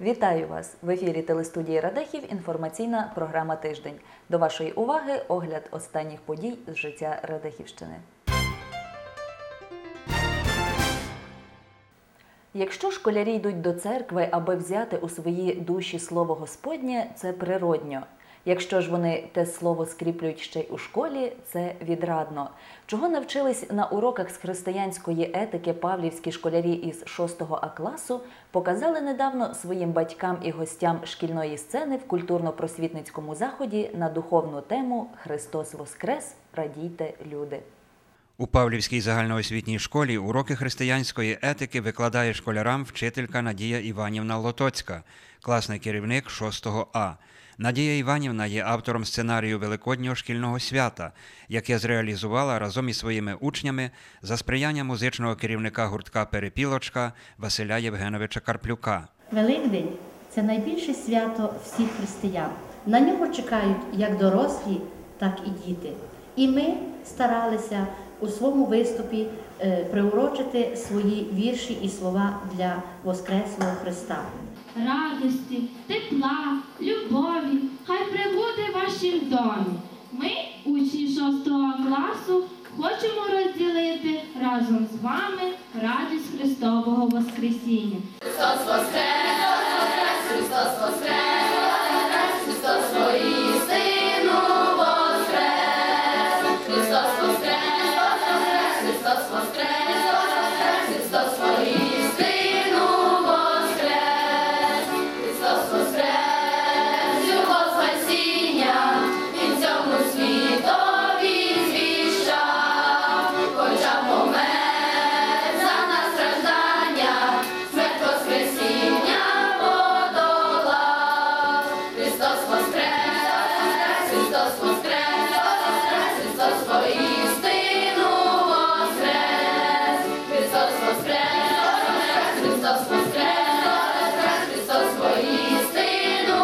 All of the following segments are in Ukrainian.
Вітаю вас! В ефірі телестудії Радехів інформаційна програма «Тиждень». До вашої уваги огляд останніх подій з життя Радехівщини. Якщо школярі йдуть до церкви, аби взяти у свої душі слово Господнє, це природньо. Якщо ж вони те слово скріплюють ще й у школі, це відрадно. Чого навчились на уроках з християнської етики павлівські школярі із 6 А класу, показали недавно своїм батькам і гостям шкільної сцени в культурно-просвітницькому заході на духовну тему «Христос Воскрес! Радійте, люди!». У Павлівській загальноосвітній школі уроки християнської етики викладає школярам вчителька Надія Іванівна Лотоцька, класний керівник 6 А. Надія Іванівна є автором сценарію Великоднього шкільного свята, яке зреалізувала разом із своїми учнями за сприяння музичного керівника гуртка «Перепілочка» Василя Євгеновича Карплюка. Великдень – це найбільше свято всіх християн. На нього чекають як дорослі, так і діти. І ми старалися у своєму виступі приурочити свої вірші і слова для Воскреслого Христа. Радості, тепла, любові, хай прибуде в вашім домі. Ми, учні 6 класу, хочемо розділити разом з вами радість Христового Воскресіння. Христос Воскрес! Христос Воскрес! Христос воістину Воскрес! Христос Воскрес! Христос Воскрес! Христос воістину Воскрес! Христос Воскрес! Його спасіння Він цьому світові звіщав, хоча помер за нас страждання, смерть Воскресіння подолав. Христос Воскрес! Христос Воскрес! Христос воістину Воскрес! Христос Воскрес! Христос Воскрес! Христос воістину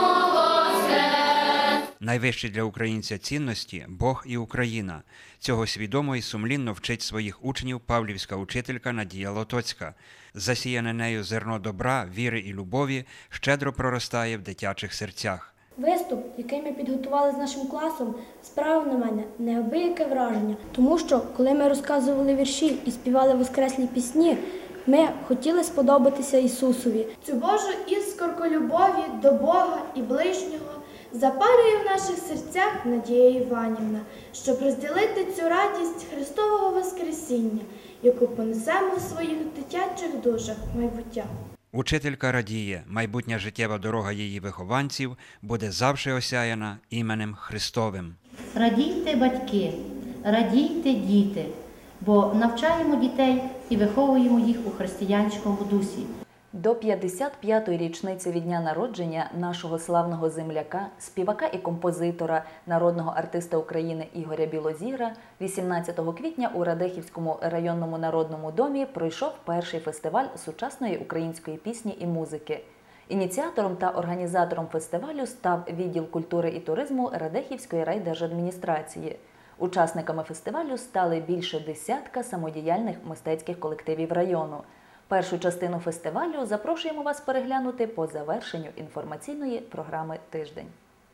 Воскрес! Найвищі для українця цінності – Бог і Україна. Цього свідомо і сумлінно вчить своїх учнів павлівська учителька Надія Лотоцька. Засіяне нею зерно добра, віри і любові щедро проростає в дитячих серцях. Виступ, який ми підготували з нашим класом, справив на мене неабияке враження. Тому що, коли ми розказували вірші і співали воскреслі пісні, ми хотіли сподобатися Ісусові. Цю Божу іскорку любові до Бога і ближнього запалює в наших серцях Надія Іванівна, щоб розділити цю радість Христового Воскресіння, яку понесемо в своїх дитячих душах в майбуття. Учителька радіє, майбутня життєва дорога її вихованців буде завжди осяяна іменем Христовим. Радійте, батьки, радійте, діти, бо навчаємо дітей і виховуємо їх у християнському дусі. До 55-ї річниці від дня народження нашого славного земляка, співака і композитора, народного артиста України Ігоря Білозіра 18 квітня у Радехівському районному народному домі пройшов перший фестиваль сучасної української пісні і музики. Ініціатором та організатором фестивалю став відділ культури і туризму Радехівської райдержадміністрації. Учасниками фестивалю стали більше десятка самодіяльних мистецьких колективів району. Першу частину фестивалю запрошуємо вас переглянути по завершенню інформаційної програми «Тиждень».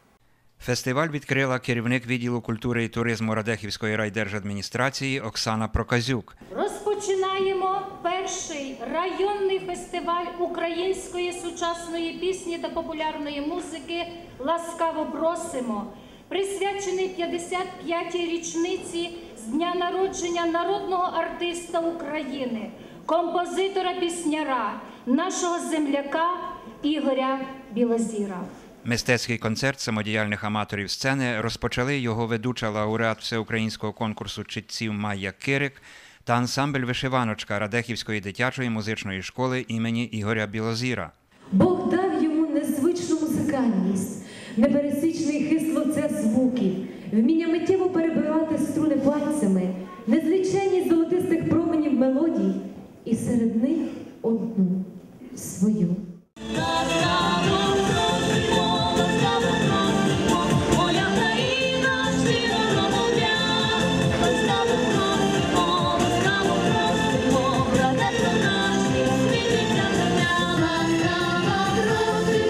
Фестиваль відкрила керівник відділу культури і туризму Радехівської райдержадміністрації Оксана Проказюк. Розпочинаємо перший районний фестиваль української сучасної пісні та популярної музики «Ласкаво просимо», присвячений 55-й річниці з дня народження народного артиста України, композитора-пісняра, нашого земляка Ігоря Білозіра. Мистецький концерт самодіяльних аматорів сцени розпочали його ведуча лауреат всеукраїнського конкурсу читців Майя Кирик та ансамбль «Вишиваночка» Радехівської дитячої музичної школи імені Ігоря Білозіра. Бог дав йому незвичну музикальність, непересічний хист ловця звуків, вміння миттєво перебирати струни пальцями, незліченність золотистих променів мелодій і серед них одну свою. Світиться земля, ласкаво просимо,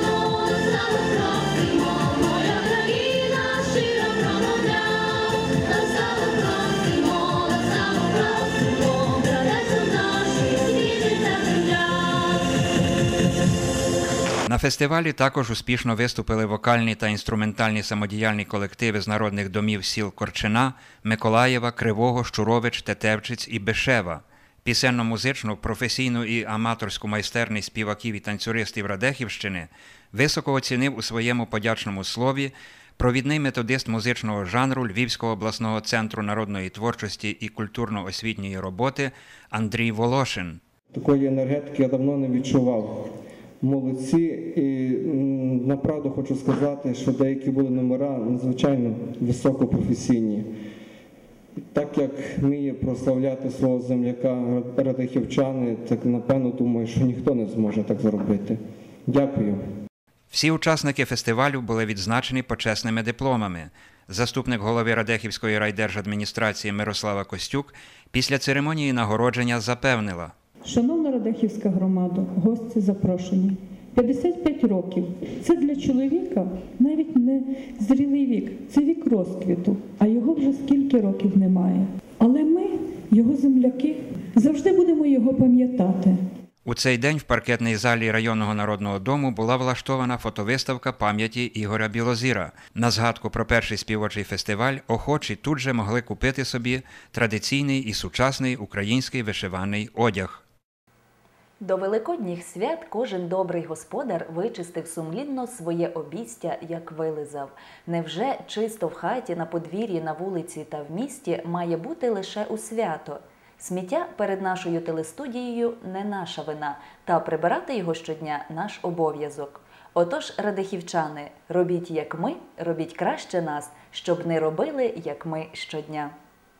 фестивалі також успішно виступили вокальні та інструментальні самодіяльні колективи з народних домів сіл Корчина, Миколаєва, Кривого, Щурович, Тетевчиць і Бешева. Пісенно-музичну, професійну і аматорську майстерність співаків і танцюристів Радехівщини високо оцінив у своєму подячному слові провідний методист музичного жанру Львівського обласного центру народної творчості і культурно-освітньої роботи Андрій Волошин. Такої енергетики я давно не відчував. Молодці, і направду хочу сказати, що деякі були номера надзвичайно високопрофесійні. Так як вміє прославляти свого земляка радехівчани, так напевно думаю, що ніхто не зможе так зробити. Дякую. Всі учасники фестивалю були відзначені почесними дипломами. Заступник голови Радехівської райдержадміністрації Мирослава Костюк після церемонії нагородження запевнила: Шановна Радехівська громада, гості запрошені. 55 років – це для чоловіка навіть не зрілий вік, це вік розквіту, а його вже скільки років немає. Але ми, його земляки, завжди будемо його пам'ятати. У цей день в паркетній залі районного народного дому була влаштована фотовиставка пам'яті Ігоря Білозіра. На згадку про перший співочий фестиваль охочі тут же могли купити собі традиційний і сучасний український вишиваний одяг. До великодніх свят кожен добрий господар вичистив сумлінно своє обійстя, як вилизав. Невже чисто в хаті, на подвір'ї, на вулиці та в місті має бути лише у свято? Сміття перед нашою телестудією не наша вина, та прибирати його щодня – наш обов'язок. Отож, радехівчани, робіть як ми, робіть краще нас, щоб не робили, як ми щодня.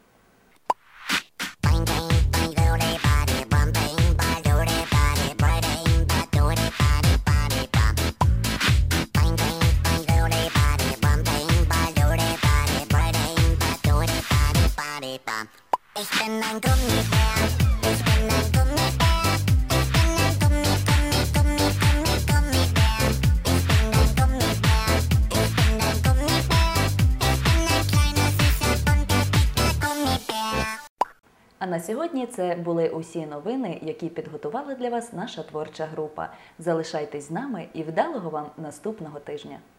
Ich bin ein Gummibär, ich bin ein Gummibär, ich bin ein Gummibär. Ich bin ein Gummibär, ich bin ein Gummibär, ich bin ein kleiner, süßer, bunter, dicker Gummibär. А на сьогодні це були усі новини, які підготувала для вас наша творча група. Залишайтесь з нами і вдалого вам наступного тижня.